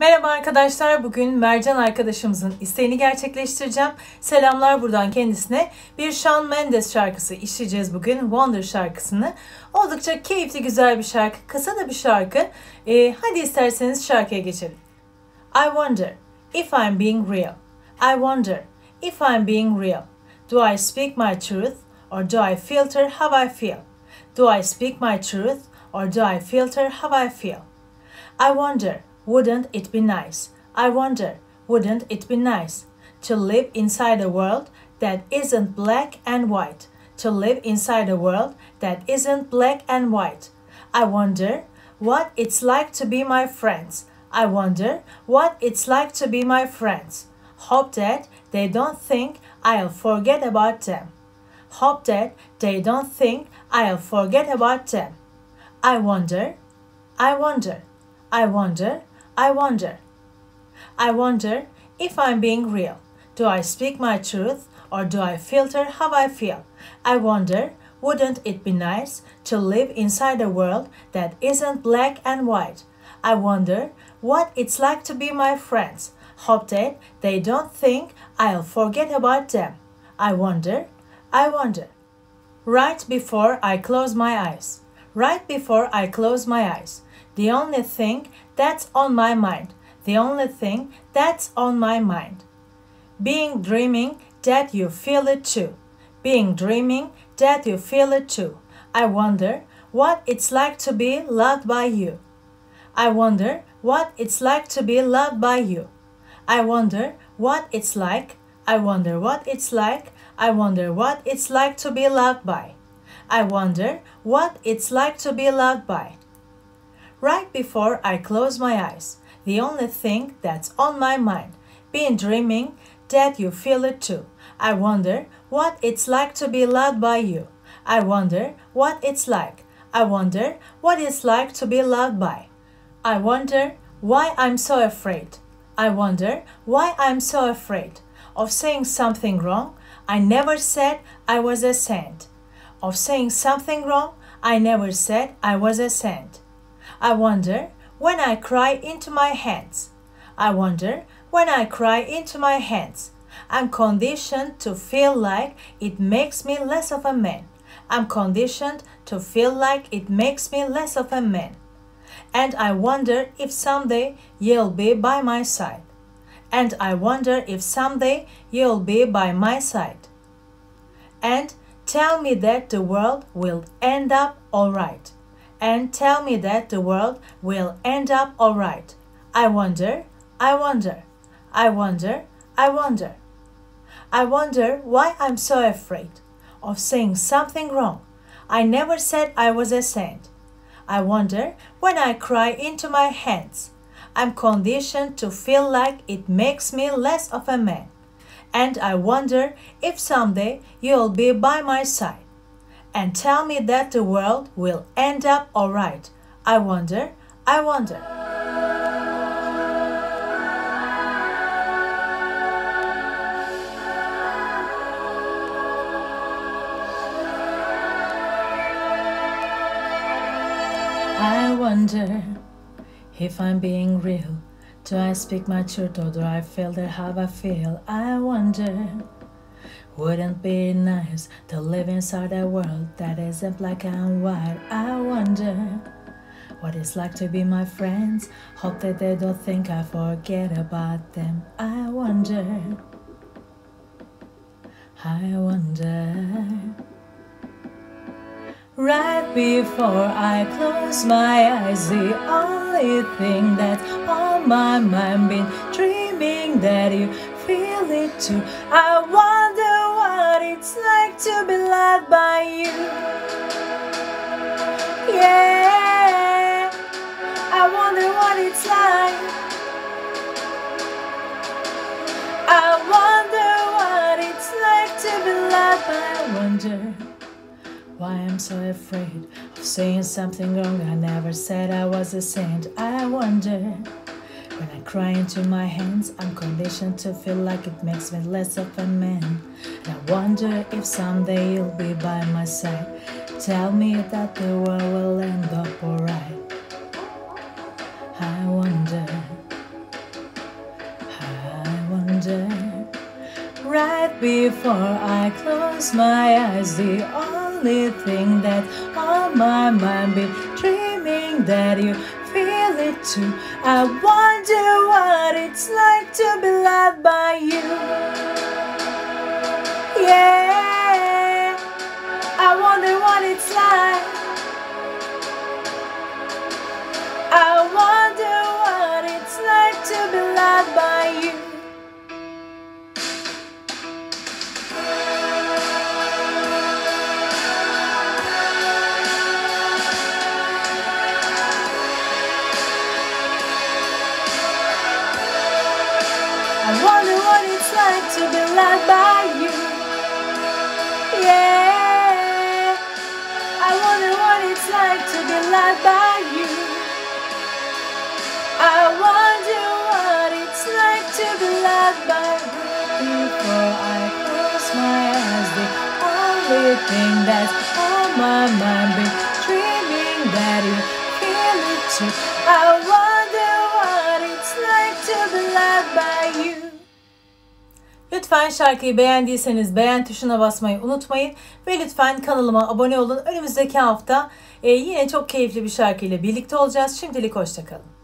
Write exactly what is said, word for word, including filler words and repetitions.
Merhaba arkadaşlar, bugün Mercan arkadaşımızın isteğini gerçekleştireceğim. Selamlar buradan kendisine. Bir Shawn Mendes şarkısı işleyeceğiz bugün, Wonder şarkısını. Oldukça keyifli, güzel bir şarkı, kısa da bir şarkı. Ee, hadi isterseniz şarkıya geçelim. I wonder if I'm being real. I wonder if I'm being real. Do I speak my truth or do I filter how I feel? Do I speak my truth or do I filter how I feel? I wonder, wouldn't it be nice? I wonder, wouldn't it be nice to live inside a world that isn't black and white? To live inside a world that isn't black and white. I wonder what it's like to be my friends. I wonder what it's like to be my friends. Hope that they don't think I'll forget about them. Hope that they don't think I'll forget about them. I wonder, I wonder, I wonder, I wonder. I wonder if I'm being real. Do I speak my truth or do I filter how I feel? I wonder, wouldn't it be nice to live inside a world that isn't black and white? I wonder what it's like to be my friends. Hope that they don't think I'll forget about them. I wonder, I wonder. Right before I close my eyes. Right before I close my eyes. The only thing that's on my mind. The only thing that's on my mind. Being dreaming that you feel it too. Being dreaming that you feel it too. I wonder what it's like to be loved by you. I wonder what it's like to be loved by you. I wonder what it's like. I wonder what it's like. I wonder what it's like to be loved by. I wonder what it's like to be loved by. Right before I close my eyes, the only thing that's on my mind, being dreaming that you feel it too. I wonder what it's like to be loved by you. I wonder what it's like. I wonder what it's like to be loved by. I wonder why I'm so afraid. I wonder why I'm so afraid of saying something wrong. I never said I was a saint. Of saying something wrong, I never said I was a saint. I wonder when I cry into my hands. I wonder when I cry into my hands. I'm conditioned to feel like it makes me less of a man. I'm conditioned to feel like it makes me less of a man. And I wonder if someday you'll be by my side. And I wonder if someday you'll be by my side. And tell me that the world will end up alright. And tell me that the world will end up alright. I wonder, I wonder, I wonder, I wonder. I wonder why I'm so afraid of saying something wrong. I never said I was a saint. I wonder when I cry into my hands. I'm conditioned to feel like it makes me less of a man. And I wonder if someday you'll be by my side. And tell me that the world will end up alright. I wonder, I wonder. I wonder if I'm being real. Do I speak my truth or do I feel that how I feel? I wonder, wouldn't it be nice to live inside a world that isn't black and white? I wonder what it's like to be my friends. Hope that they don't think I forget about them. I wonder, I wonder. Right before I close my eyes, the only thing that's on my mind, been dreaming that you feel it too. I wonder what it's like to be loved by you. Yeah, I wonder what it's like. I wonder what it's like to be loved by. I wonder why I'm so afraid of saying something wrong. I never said I was a saint. I wonder when I cry into my hands. I'm conditioned to feel like it makes me less of a man. And I wonder if someday you'll be by my side. Tell me that the world will end up alright. I wonder, before I close my eyes. The only thing that's on my mind, be dreaming that you feel it too. I wonder what it's like to be loved by you. Yeah, I wonder what it's like. I wonder what it's like to be loved by you. I wonder what it's like to be loved by you. Yeah, I wonder what it's like to be loved by you. I wonder what it's like to be loved by you. Before I close my eyes, the only thing that's on my mind, be dreaming that you feel it too. I wonder what it's like to be loved by you. Lütfen şarkıyı beğendiyseniz beğen tuşuna basmayı unutmayın ve lütfen kanalıma abone olun. Önümüzdeki hafta e, yine çok keyifli bir şarkıyla birlikte olacağız. Şimdilik hoşça kalın.